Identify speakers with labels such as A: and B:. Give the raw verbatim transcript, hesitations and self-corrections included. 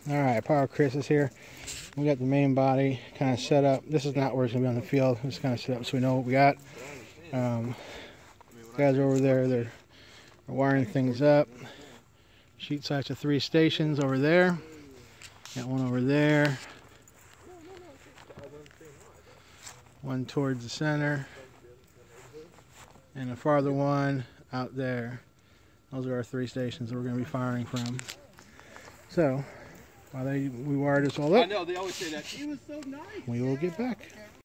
A: Alright, Power Chris is here. We got the main body kind of set up. This is not where it's going to be on the field. It's kind of set up so we know what we got. Um, guys are over there. They're wiring things up. Sheet sites of three stations over there. Got one over there. One towards the center. And a farther one out there. Those are our three stations that we're going to be firing from. So, while they, we wire this all up,
B: I know, they always say that. He was so nice.
A: we will get back.